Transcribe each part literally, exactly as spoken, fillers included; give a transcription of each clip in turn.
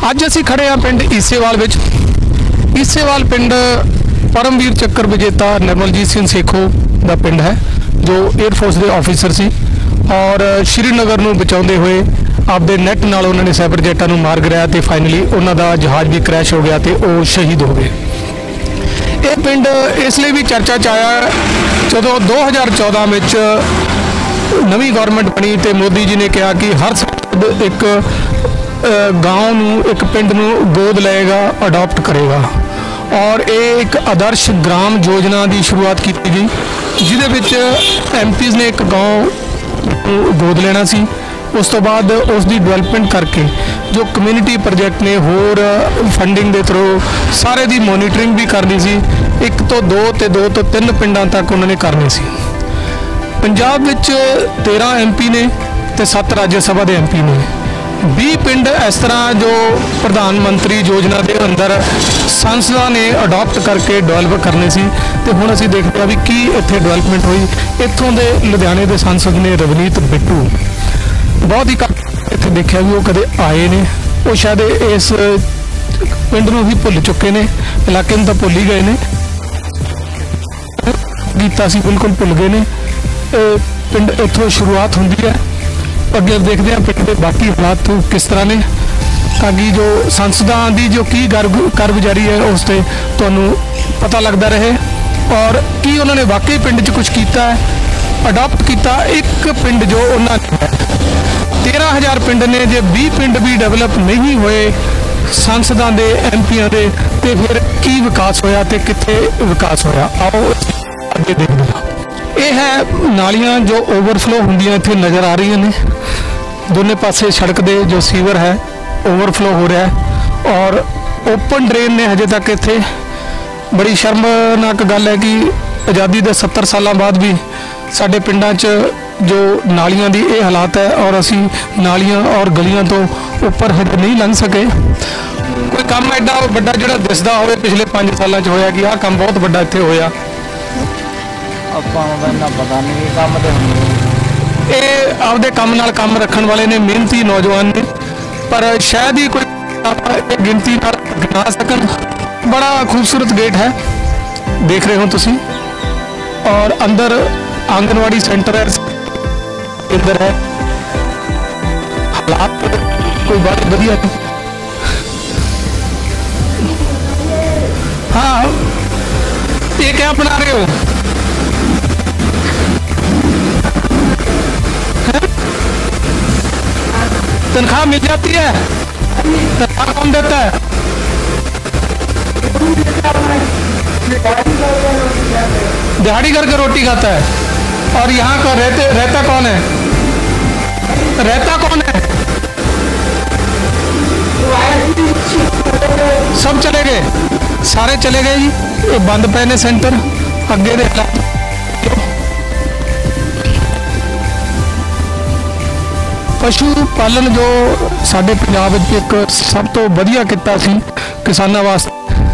ਅੱਜ ਅਸੀਂ खड़े हाँ पिंड ईसेवाल विच। ईसेवाल पिंड परमवीर चक्कर विजेता निर्मलजीत सिंह सेखो का पिंड है, जो एयरफोर्स के ऑफिसर सी और श्रीनगर नूं बचाउंदे हुए आपदे नैट नाल उन्होंने साइबर जेटां नूं मार गिराया ते फाइनली उन्हां दा जहाज़ भी क्रैश हो गया ते वो शहीद हो गए। ये पिंड इसलिए भी चर्चा च आया जदों दो हज़ार चौदह में नवी गवर्नमेंट बनी तो मोदी जी ने कहा कि हर साल एक गाँव नूं एक पिंड नूं गोद लेगा, अडॉप्ट करेगा और एक आदर्श ग्राम योजना की शुरुआत की गई जिहदे विच एम पीज़ ने एक गाँव गोद लेना सी। उस तो बाद उसकी डिवेलपमेंट करके जो कम्यूनिटी प्रोजेक्ट ने होर फंडिंग के थ्रू सारे दी मॉनिटरिंग भी करनी सी। एक तो दो ते दो तो तीन पिंडां तक उन्होंने करनी सी। पंजाब विच तेरह एम पी ने ते सत्त राज्य सभा के एम पी ने। बीस पिंड इस तरह जो प्रधानमंत्री योजना के अंदर सांसदा ने अडॉप्ट करके डिवेलप करने सी ते हुण असीं देखते हैं भी की इत्थे डिवेलपमेंट हुई। इत्थों के लुधियाने के सांसद ने रवनीत बिट्टू बहुत ही इत्थे देखा भी वो कदे आए ने, वो शायद इस पिंड नूं ही भुल चुके ने, इलाके में तो भुल ही गए ने, गीता सी बिल्कुल भुल गए ने। पिंड इत्थों शुरुआत होंदी है, अगे देखते हैं पिंड के बाकी हालात किस तरह ने ताकि जो सांसदां की जो की कारगुजारी है उस पर तुहानूं पता लगता रहे और की उन्होंने वाकई पिंड च कुछ किया है, अडॉप्ट किया। एक पिंड जो उन्होंने तेरह हज़ार पिंड ने जे बीस पिंड भी डेवलप नहीं हुए सांसदां दे एम पीआं दे ते फिर की विकास होया ते कित्थे विकास होया। आओ अगे देखते हैं। ये है नालियां जो ओवरफ्लो होंदियां इत्थे नज़र आ रही ने, दोनों पासे सड़क दे जो सीवर है ओवरफ्लो हो रहा है और ओपन ड्रेन ने हजे तक इत्थे बड़ी शर्मनाक गल है कि आज़ादी के सत्तर साल बाद भी साडे पिंडां च जो नालियां दी ये हालात है और असी नालियां और गलियां तो उपर हजे नहीं लंघ सके। कोई काम एडा बड़ा जिहड़ा दिसदा होवे पिछले पांच सालों च होया कि आह काम बहुत बड़ा इत्थे होया, आपां नूं इन्ना पता नहीं काम ते ये आपदे काम नाल काम रखण वाले ने, मेहनती नौजवान ने, पर शायद ही कोई गिनती नाल गिना सकन। बड़ा खूबसूरत गेट है, देख रहे हो तुसी, और अंदर आंगनवाड़ी सेंटर है, अंदर है, हालात कोई बात बढ़िया नहीं। हाँ, ये क्या बना रहे हो? तनख्वाह मिल जाती है? तनख्वाह कौन देता है? दिहाड़ी करके रोटी खाता है। और यहाँ का रहते रहता कौन है? रहता कौन है? सब चले गए, सारे चले गए जी। ये बंद पे ने सेंटर अगे दे हालात। पशु पालन जो साडे पंजाब विच एक सब तो वधिया किता सी किसानां वास्ते,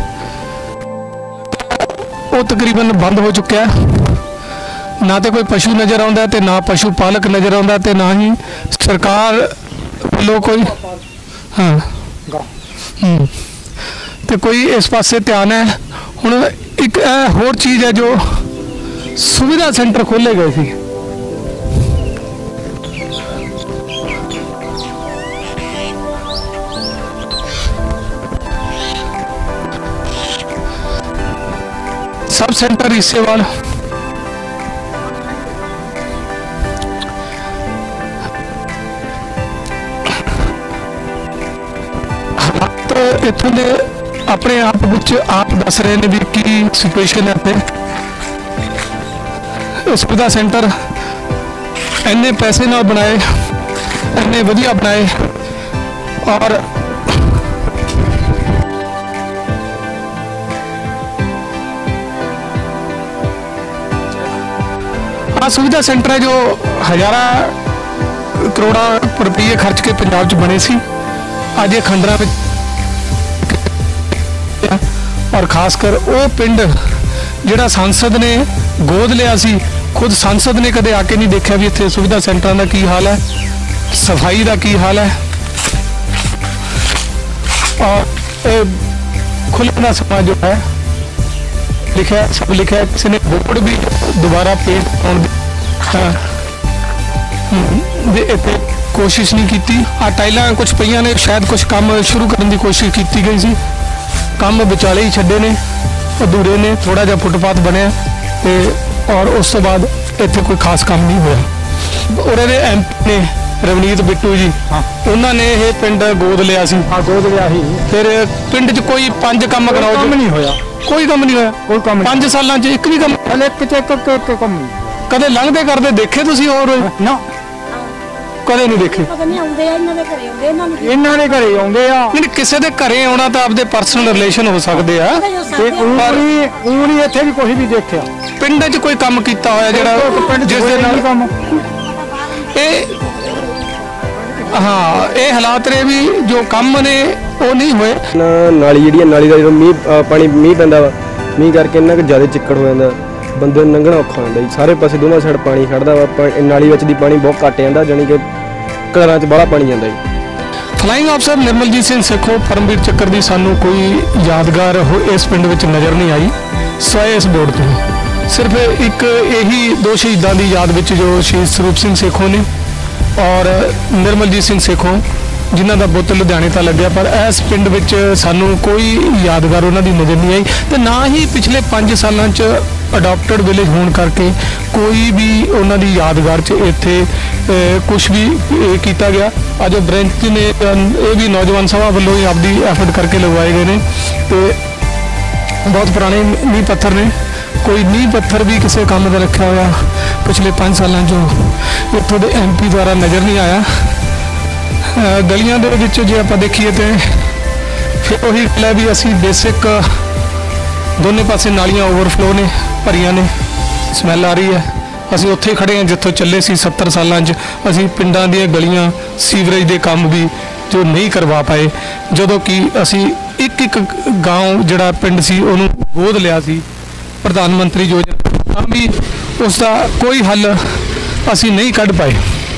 वो तकरीबन बंद हो चुका है। ना तो कोई पशु नज़र आता तो ना पशु पालक नज़र आता तो ना ही सरकार वालों कोई हाँ तो कोई इस पासे ध्यान है। हुण एक होर चीज़ है जो सुविधा सेंटर खोले गए थे, सब सेंटर ईसेवाल, हालात इत्थों दे अपने आप विच आप दस रहे ने भी की सिचुएशन है। इत्थे सुविधा सेंटर इन्ने पैसे नाल बनाए, इन्ने वधिया बनाए और सुविधा सेंटर है जो हज़ारा करोड़ा रुपये खर्च के पंजाब च बने सी। अज ये खंडरा में और खासकर वो पिंड जिहड़ा सांसद ने गोद लिया सी, खुद सांसद ने कदे आके नहीं देखा भी इत्थे सुविधा सेंटर का की हाल है, सफाई का की हाल है। और खुलने का समा जो है लिखा सब लिखा है, किसी ने बोर्ड भी दोबारा पेंट हाँ इतने कोशिश नहीं की। आ टाइलां कुछ पईयां ने, शायद कुछ काम शुरू करने की कोशिश की गई सी, काम विचाले ही छड्डे ने, अधूरे ने, थोड़ा जिहा फुटपाथ बनया ते और उस तो बाद इत्थे कोई खास काम नहीं होया। उहदे दे एम पी ने रवनीत बिट्टू जी, हाँ उन्होंने ये पिंड गोद लिया सी, हाँ गोद लिया ही, फिर पिंड च कोई पंज काम कराओ जो नहीं होया, कोई काम नहीं होया, कोई काम पांच सालां च एक भी काम हले किते काम कदे लंघदे करदे देखे तुसीं? और ना कदे नहीं देखे, इन्हां दे घरे आउंदे आ, नहीं किसी दे घरे आउणा तां आपदे पर्सनल रिलेशन हो सकदे आ, पर ऊनी इत्थे भी कुछ भी देखिया पिंड च कोई काम कीता होया जेड़ा जिस दे नाल काम ए हाँ ये हालात ने भी जो काम ने वो नहीं हुए। नाली जी नाली का जो मीह पानी मीह पैंदा वा, मीह करके इन्ना कि ज़्यादा चिक्कड़ हो जाता, बंदे लंघना औखा होंदा, सारे पासे दोवां साइड पानी खड़दा वा, नाली विच दी पानी बहुत घट जांदा, जानी कि घरां च बड़ा पानी जांदा जी। फ्लाइंग अफसर निर्मलजीत सिंह सेखो परमवीर चक्कर की सानू कोई यादगार हो इस पिंड विच नज़र नहीं आई, सिवाए इस बोर्ड तो सिर्फ एक यही दो शहीदों की याद विच जो शहीद स्वरूप सिंह सेखो ने और निर्मलजीत सिंह सेखो जिन्हों का बुत लुधियाने तो लग्या, पर इस पिंड विच सानू कोई यादगार उन्हों की नज़र नहीं आई, तो ना ही पिछले पाँच सालों अडॉप्टेड विलेज होने करके कोई भी उन्होंने यादगार च इत्थे कुछ भी किया गया। अज ब्रेंच ने ये भी नौजवान सभा वालों ही आपकी एफर्ट करके लगवाए गए हैं, तो बहुत पुराने नींह पत्थर ने, कोई नींह पत्थर भी किसी काम का रखा हुआ पिछले पाँच सालों जो इतों के एम पी द्वारा नज़र नहीं आया। गलियां दे विच जे आपां देखीए तो फिर वही गल है भी असी बेसिक दोनों पासे नालियां ओवरफ्लो ने भरियां ने, स्मैल आ रही है, असी उत्थे खड़े हैं जितों चले सी सत्तर सालां च असी पिंडां दी गलियां सीवरेज के काम भी जो नहीं करवा पाए, जदों कि असी एक एक गाँव जिहड़ा पिंड सी उहनूं गोद लिया सी प्रधानमंत्री योजना भी उसका कोई हल असी नहीं कढ़ पाए।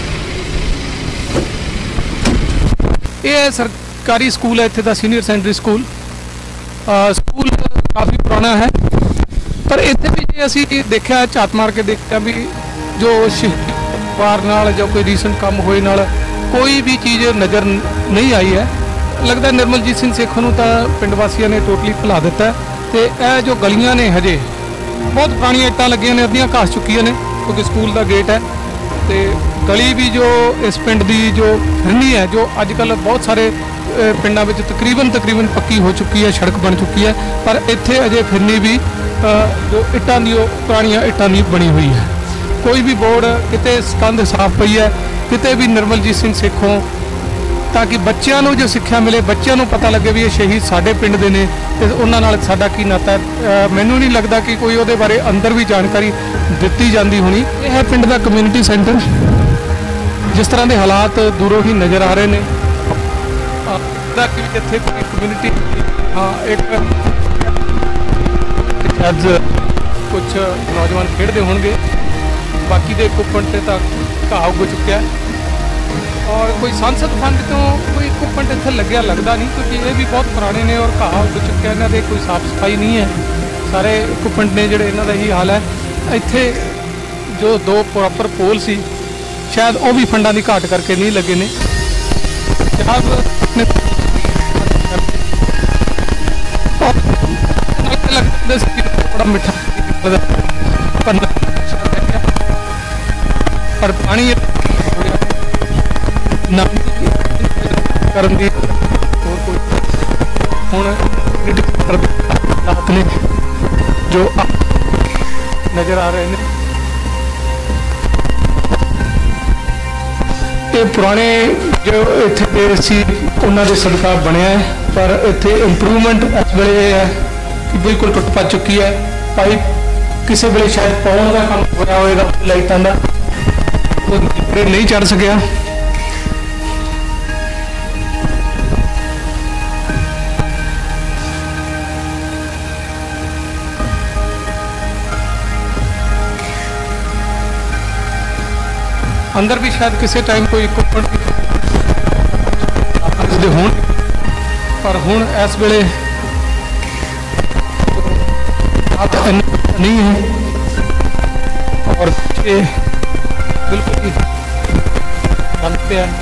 यह सरकारी स्कूल है, इत्थे दा सीनियर सैकेंडरी स्कूल स्कूल काफ़ी पुराना है, पर इत्थे भी जे असी देखा झात मार के देखा भी जो वार नाल जो कोई रीसेंट काम होए नाल कोई भी चीज़ नज़र नहीं आई है। लगता है निर्मलजीत सिंह सेखो नूं तां पिंड वासियों ने टोटली भुला दिता है, तो यह जो गलियां ने हजे बहुत पुरानियां इट्टां लगियां ने, अद्धियां घास चुकियां ने क्योंकि स्कूल का गेट है, तो गली भी जो इस पिंड की जो फिरनी है जो अजकल बहुत सारे पिंडों में तकरीबन तकरीबन पक्की हो चुकी है, सड़क बन चुकी है, पर इत्थे अजे फिरनी भी जो इट्टां दी पुरानियां इट्टां दी बनी हुई है। कोई भी बोर्ड किते कंध साफ पई है, किते भी निर्मलजीत सिंह सेखों, ताकि बच्चों को जो सिक्ख्या मिले, बच्चों को पता लगे भी ये शहीद साडे पिंड दे ने ते उन्हां नाल साडा की नाता है। मैनूं नहीं लगता कि कोई उहदे बारे अंदर भी जानकारी दित्ती जाती होनी। यह है पिंड का कम्यूनिटी सेंटर, जिस तरह के हालात दूरों ही नज़र आ रहे हैं, इत्थे कोई कम्यूनिटी हाँ एक अज कुछ नौजवान खेडते होंगे, बाकी दे कुपन ते तां घाह उग चुक्या है, और कोई सांसद फंड तो कोई कुपन इत्थे लग्या लगता नहीं, क्योंकि ये भी बहुत पुराने ने और घाह उग चुक्या, इन्हां दे कोई साफ सफाई नहीं है, सारे कुपन ने जिहड़े इन्हां दा ही हाल है। इत्थे जो दो प्रॉपर पोल सी शायद वो भी फंडा की घाट करके नहीं लगे ने। बड़ा मिठा पर पानी करन दी और कोई हुण ने जो नज़र आ रहे हैं, ये पुराने जो इत्थे सी उन्हां दे सदका बनया है, पर इत्थे इंप्रूवमेंट इस वेले है कि बिल्कुल टुट पा चुकी है। पाइप किसी वेले शायद पाउण का काम होया होएगा, लाइटां दा नहीं चढ़ सकिया। अंदर भी शायद किसी टाइम कोई इक्विपमेंट होण पर हुण इस वेले नहीं है और ये बिल्कुल ही बंद पे है।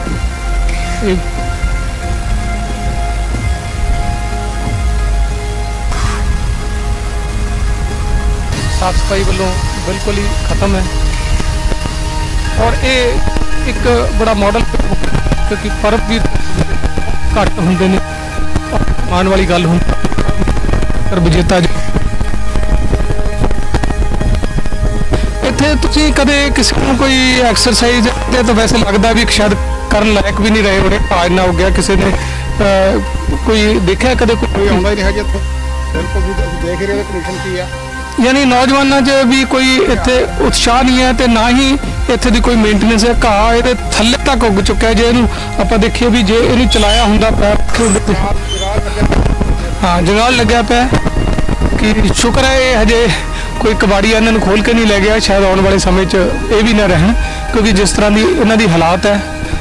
साफ सफाई वालों बिल्कुल ही खत्म है और ये एक बड़ा मॉडल क्योंकि परब भी घट होंगे ने मान वाली गल होंदी पर विजेता जी इत्थे तुसीं कदे किसी को कोई एक्सरसाइज तो वैसे लगता भी शायद करन लायक भी नहीं रहे होने आज ना हो गया किसी ने कोई देखा कदे कोई आउंदा ही नहीं है जिथे बिल्कुल भी देख रहे हो कमीशन की है यानी नौजवानों च भी कोई इत्थे उत्साह नहीं है तो ना ही इत्थे दी कोई मेंटेनेंस है घाह ये थल्ले तक उग चुका है जे इहनूं आपां देखिए भी जे इहनूं चलाया हुंदा हाँ जंगाल लग्या पिया कि शुक्र है ये हजे कोई कबाड़ी इन्होंने खोल के नहीं लै गया शायद आने वाले समय च ये भी ना रहन क्योंकि जिस तरह की इन्हों की हालात है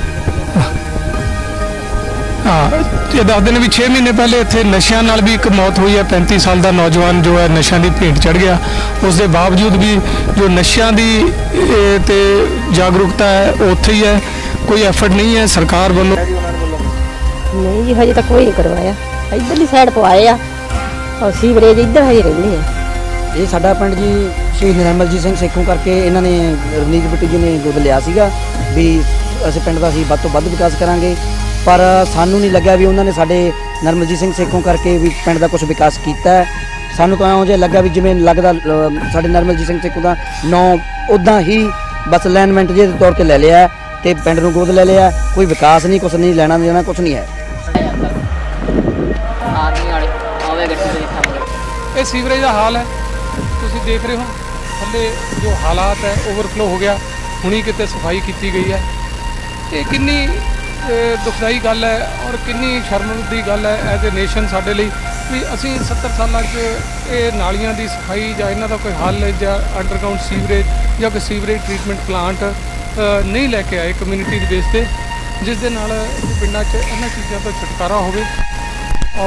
हाँ ये दस दिन भी छे महीने पहले इतने नशा नाल भी एक मौत हुई है पैंती साल का नौजवान जो है नशा की भेंट चढ़ गया उसके बावजूद भी जो नशा की ते जागरूकता है उत्थे ही है कोई एफर्ट नहीं है सरकार वालों नहीं जी हजे तक कोई नहीं करवाया इधरली साइड पवाए और सीवरेज इधर हजे रहने हैं ये साडा पिंड जी शहीद निर्मलजीत सिंह सेखों करके इन्होंने रवनीत बिट्टू जी ने गोद लिया सीगा भी असीं पिंड दा असीं वध तों वध विकास करांगे पर सानू नहीं लग्या भी उन्होंने साडे निर्मलजीत सिंह सेखों करके भी पिंड दा कुछ विकास कीता है सानू तो इउं जिहा लग्या भी जिवें लगदा साडे निर्मलजीत सिंह सेखों दा नौ उदां ही बस अलाइनमेंट जे तौर ते ले लिया ते पिंड नूं गोद ले लिया कोई विकास नहीं कुछ नहीं लेना देना कुछ नहीं है। ये सीवरेज का हाल है तुसीं देख रहे हो थल्ले जो हालात है ओवरफ्लो हो गया हुणी किते सफाई की गई है ये किन्नी दुखदाई गल है और किन्नी शर्म की गल है एज ए नेशन साडे लई भी असीं सत्तर साल ये नालियां की सफाई जां इन्हां दा कोई हल जां अंडरग्राउंड सीवरेज जां कोई सीवरेज ट्रीटमेंट प्लांट नहीं लैके आए कम्यूनिटी के बेस पर जिस दे नाल पिंडां च इन्हां चीज़ां तो छुटकारा होवे और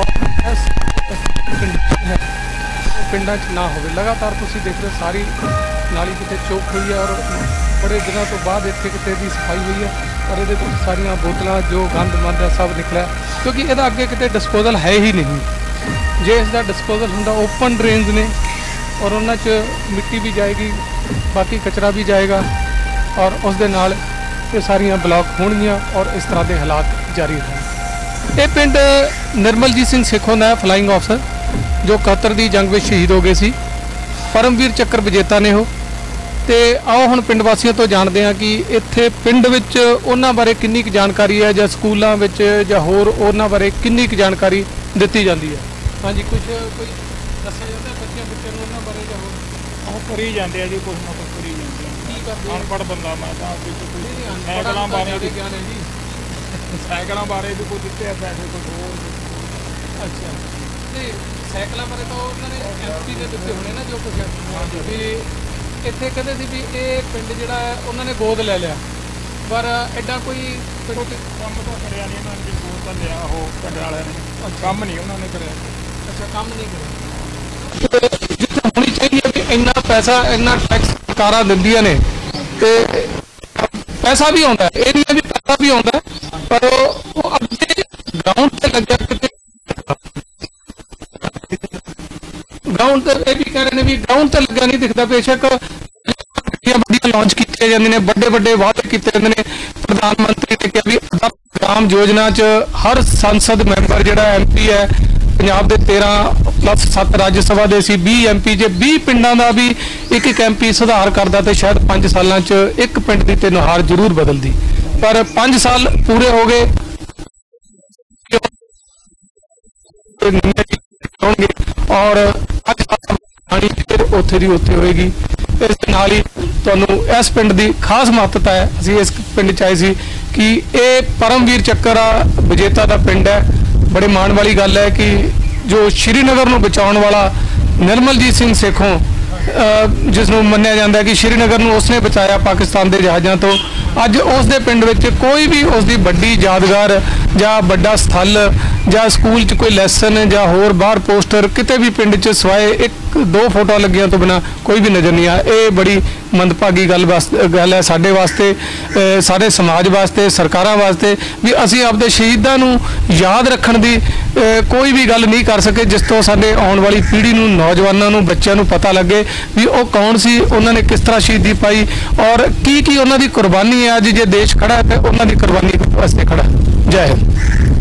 पिंडां च ना हो लगातार तुसीं देख रहे सारी नाली किते चौक हुई है और बड़े दिनों तो बाद इत्थे किते दी सफाई हुई है और ये सारिया बोतल जो गंद मंद है सब निकलिया क्योंकि यदा अगे किते डिस्पोजल है ही नहीं जे इसका डिस्पोजल होंदा ओपन ड्रेन्स ने और उन्हां च मिट्टी भी जाएगी बाकी कचरा भी जाएगा और उस दे नाल ये सारिया ब्लॉक होणगियां और इस तरह के हालात जारी रहन। ये पिंड निर्मलजीत सिंह सेखों का फ्लाइंग ऑफिसर जो इकहत्तर की जंग में शहीद हो गए सी परमवीर चक्कर विजेता ने हो तो आओ हुण पिंड वासियों तो जानते हैं कि इत्थे पिंड विच उन्हां बारे किन्नी क जानकारी है जां स्कूलों विच जां होर उन्हां बारे किन्नी क जानकारी दित्ती जाती है। हाँ जी कुछ कोई दस्सिया जाता बच्चों बच्चों नूं उन्हां बारे जां होर ਉਹ ਕਰੀ ਜਾਂਦੇ ਆ ਜੀ ਕੁਛ ਨਾ ਕੁਛ करी ਜਾਂਦੇ ਆ की करदे ਅਨਪੜ੍ਹ ਬੰਦਾ ਮੈਂ ਤਾਂ ਆਪੇ ਕੋਈ ਸਾਈਕਲਾਂ ਬਾਰੇ ਵੀ ਸਾਈਕਲਾਂ ਬਾਰੇ ਵੀ ਕੋਈ ਦਿੱਤੇ ਆ ਪੈਸੇ ਕੁਝ ਹੋਰ अच्छा ਤੇ ਸਾਈਕਲਾਂ ਬਾਰੇ ਤਾਂ ਉਹਨਾਂ ਨੇ ਐਮਪੀ ਨੇ ਦਿੱਤੇ ਹੋਣੇ ਨਾ ਜੋ ਕੁਝ ਵੀ ਇੱਥੇ ਕਹਿੰਦੇ ਸੀ ਵੀ ਇਹ ਪਿੰਡ ਜਿਹੜਾ ਹੈ ਉਹਨਾਂ ਨੇ ਗੋਦ ਲੈ ਲਿਆ ਪਰ ਐਡਾ ਕੋਈ ਕੰਮ ਤਾਂ ਕਰਿਆ ਨਹੀਂ ਉਹਨਾਂ ਨੇ ਗੋਦ ਤਾਂ ਲਿਆ ਉਹ ਪਿੰਡ ਵਾਲਿਆਂ ਨੇ ਕੰਮ ਨਹੀਂ ਉਹਨਾਂ ਨੇ ਕਰਿਆ। ਅੱਛਾ ਕੰਮ ਨਹੀਂ ਕਰਿਆ ਜਿੱਥੇ ਹੋਣੀ ਚਾਹੀਦੀ ਹੈ ਵੀ ਇੰਨਾ ਪੈਸਾ ਇੰਨਾ ਟੈਕਸ ਸਰਕਾਰਾਂ ਦਿੰਦੀਆਂ ਨੇ ਤੇ ਪੈਸਾ ਵੀ ਆਉਂਦਾ ਇਹ ਨਹੀਂ ਵੀ ਪੈਸਾ ਵੀ ਆਉਂਦਾ ਪਰ ਉਹ ਅੱਗੇ ग्राउंड से लग गया ग्राउंड से ये भी कह रहे हैं भी ग्राउंड से लग्या नहीं दिखता बेशक लॉन्च किए जाते हैं बड़े बड़े वादे किए जाते हैं प्रधानमंत्री ने कहा भी ग्राम योजना च हर सांसद मैंबर जो एम पी है पंजाब के तेरह प्लस सत्त राज्य सभा के सी बीस एम पी जे बीस पिंडों का भी एक एक एम पी सुधार करता तो शायद पांच सालों च एक पिंड की तो नुहार जरूर बदलती पर पांच साल पूरे हो गए और फिर उत्थे दी उत्थे होएगी इस नाल ही तुहानूं इस पिंड की खास महत्ता है असीं इस पिंड च आए सी कि ये परमवीर चक्कर विजेता का पिंड है बड़े माण वाली गल है कि जो श्रीनगर नूं बचाउण वाला निर्मलजीत सिंह सेखों ਜਿਸ ਨੂੰ ਮੰਨਿਆ ਜਾਂਦਾ ਕਿ ਸ਼੍ਰੀਨਗਰ ਨੂੰ ਉਸਨੇ ਬਚਾਇਆ ਪਾਕਿਸਤਾਨ ਦੇ ਜਹਾਜ਼ਾਂ ਤੋਂ, ਅੱਜ ਉਸ ਦੇ ਪਿੰਡ ਵਿੱਚ ਕੋਈ ਵੀ ਉਸ ਦੀ ਵੱਡੀ ਯਾਦਗਾਰ ਜਾਂ ਵੱਡਾ ਸਥਲ ਜਾਂ ਸਕੂਲ 'ਚ ਕੋਈ ਲੈਸਨ ਜਾਂ ਹੋਰ ਬਾਹਰ ਪੋਸਟਰ ਕਿਤੇ ਵੀ ਪਿੰਡ 'ਚ ਸਿਵਾਏ ਇੱਕ ਦੋ ਫੋਟੋਆਂ ਲੱਗੀਆਂ ਤੋਂ ਬਿਨਾਂ ਕੋਈ ਵੀ ਨਜ਼ਰ ਨਹੀਂ ਆ। ਇਹ ਬੜੀ ਮੰਦਭਾਗੀ ਗੱਲ ਵਾਸਤੇ ਗੱਲ ਹੈ ਸਾਡੇ ਵਾਸਤੇ, ਸਾਰੇ ਸਮਾਜ ਵਾਸਤੇ, ਸਰਕਾਰਾਂ ਵਾਸਤੇ ਵੀ ਅਸੀਂ ਆਪਦੇ ਸ਼ਹੀਦਾਂ ਨੂੰ ਯਾਦ ਰੱਖਣ ਦੀ ਕੋਈ ਵੀ ਗੱਲ ਨਹੀਂ ਕਰ ਸਕੇ ਜਿਸ ਤੋਂ ਸਾਡੇ ਆਉਣ ਵਾਲੀ ਪੀੜ੍ਹੀ ਨੂੰ, ਨੌਜਵਾਨਾਂ ਨੂੰ, ਬੱਚਿਆਂ ਨੂੰ ਪਤਾ ਲੱਗੇ ਵੀ ਉਹ ਕੌਣ ਸੀ, ਉਹਨਾਂ ਨੇ ਕਿਸ ਤਰ੍ਹਾਂ ਸ਼ਹੀਦੀ ਪਾਈ ਔਰ ਕੀ ਕੀ ਉਹਨਾਂ ਦੀ ਕੁਰਬਾਨੀ ਹੈ। ਅੱਜ ਜੇ ਦੇਸ਼ ਖੜਾ ਹੈ ਤਾਂ ਉਹਨਾਂ ਦੀ ਕੁਰਬਾਨੀ ਵਾਸਤੇ ਖੜਾ। ਜੈ ਹਿੰਦ।